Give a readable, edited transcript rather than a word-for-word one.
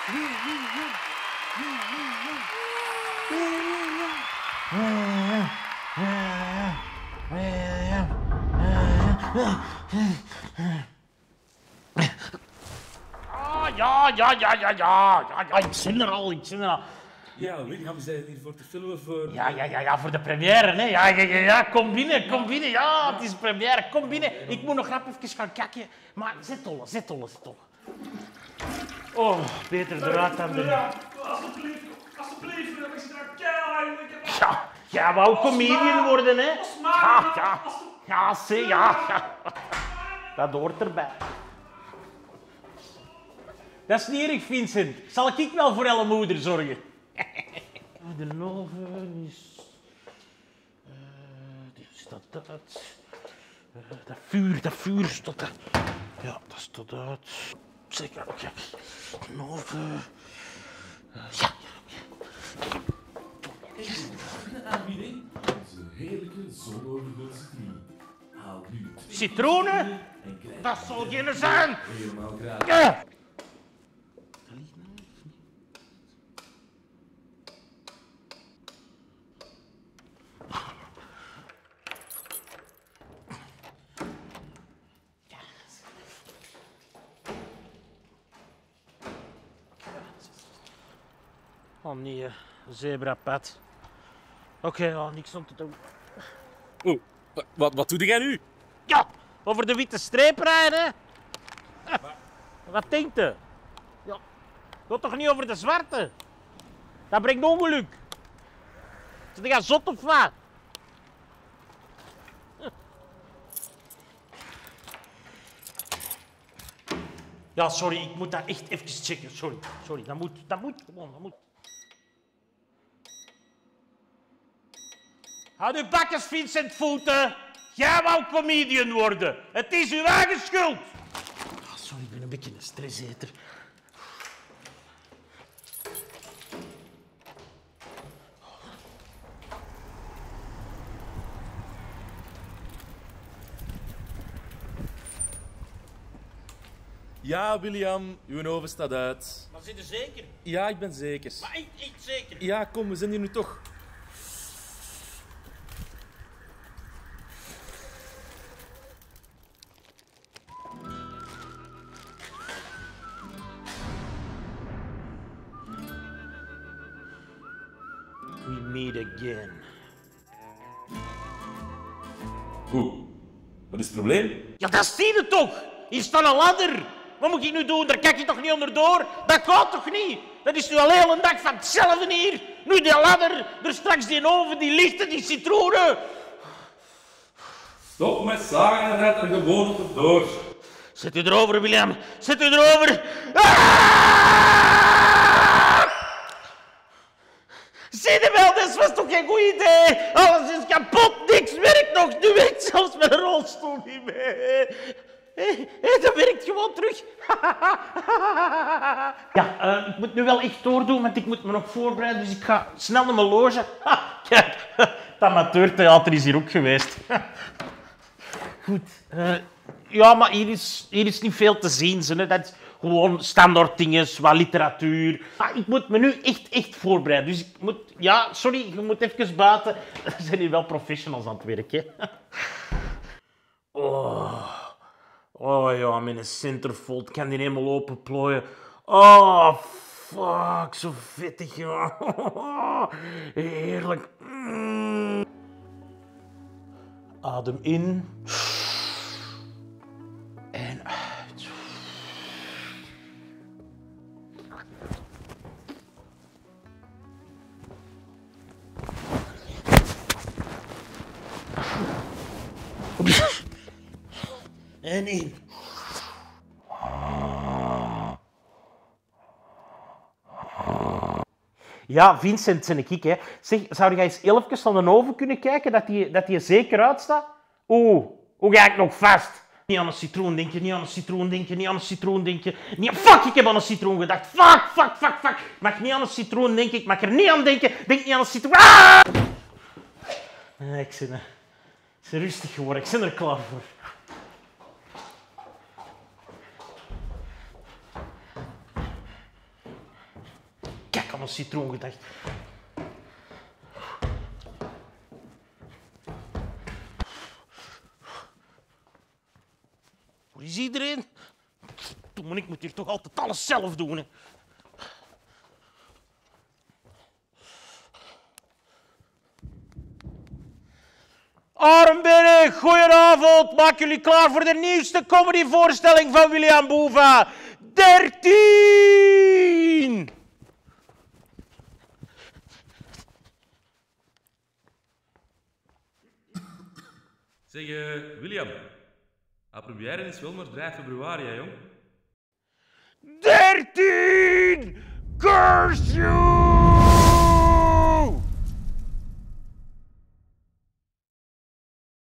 Ja, ik zin er al. Ja, William, zijn hier voor te filmen voor... Ja, voor de première, hè. Ja, kom binnen. Ja, het is première, kom binnen. Ik moet nog rap even gaan kakken. Maar zet ollen. Oh, beter eruit dan de... Alsjeblieft, ik zit er keihard. Ja, jij wou comedian worden, hè. Ja. Dat hoort erbij. Dat is niet erg, Vincent. Zal ik wel voor alle moeder zorgen? De oven is... staat uit. Dat vuur staat uit. Ja, dat staat uit. Zeker, oké. De oven... ja. Aanbieding. Onze heerlijke zonovergulse citroen. Haal nu Citroenen? Dat zal geen zijn. helemaal graag. Ja. Oh nee, zebrapad. Oké, niks om te doen. Oeh, wat doe jij nu? Ja, over de witte streep rijden. Wat denkt je? Ja, ga toch niet over de zwarte? Dat brengt ongeluk. Zit jij zot of wat? Ja, sorry, ik moet dat echt even checken. Sorry, dat moet gewoon, dat moet. Houd uw bakkes, Vincent Voeten. Jij wou comedian worden. Het is uw eigen schuld. Oh, sorry, ik ben een beetje een stresseter. Ja, William, uw oven staat uit. Maar zit er zeker? Ja, ik ben zeker. Maar echt zeker? Ja, kom, we zijn hier nu toch. We meet again. Hoe? Wat is het probleem? Ja, dat zie je toch? Hier staat een ladder. Wat moet ik nu doen? Daar kijk je toch niet onderdoor? Dat gaat toch niet? Dat is nu al heel een dag van hetzelfde hier. Nu die ladder, er straks die oven, die lichten, die citroenen. Stop met zagen en red er gewoon op het door. Zet u erover, William. Zet u erover. Ah! Zie je wel, dat was toch geen goed idee? Alles is kapot, niks werkt nog. Nu werkt zelfs mijn rolstoel niet meer. Dat werkt gewoon terug. Ja, ik moet nu wel echt doordoen, want ik moet me nog voorbereiden. Dus ik ga snel naar mijn loge. Kijk, het amateurtheater is hier ook geweest. Goed. Ja, maar hier is niet veel te zien. Hè. Dat is gewoon standaard dingen, wat literatuur. Maar ik moet me nu echt voorbereiden. Dus ik moet... Ja, sorry, je moet even buiten. Er zijn hier wel professionals aan het werk, hè. Oh ja, met een centerfold kan die helemaal openplooien. Oh, fuck, zo vettig, joh. Heerlijk. Adem in. En uit. En in. Ja, Vincent ben ik, hè. Zeg, zou jij eens even naar de oven kunnen kijken, dat die er zeker uitstaat? Hoe ga ik nog vast? Niet aan een citroen denken, niet aan een citroen denken, niet aan een citroen denken. Fuck, ik heb aan een citroen gedacht. Fuck. Ik mag niet aan een citroen denken, ik mag er niet aan denken. Denk niet aan een citroen. Ah! Ik ben rustig geworden, ik ben er klaar voor. van een citroen gedacht. Waar is iedereen? Toen, ik moet hier toch altijd alles zelf doen. Hè. Armberg, goedenavond. Maak jullie klaar voor de nieuwste comedyvoorstelling van William Boeva. 13! Zeg, William. De première is wel maar 3 februari, hè, jong. 13! Curse you!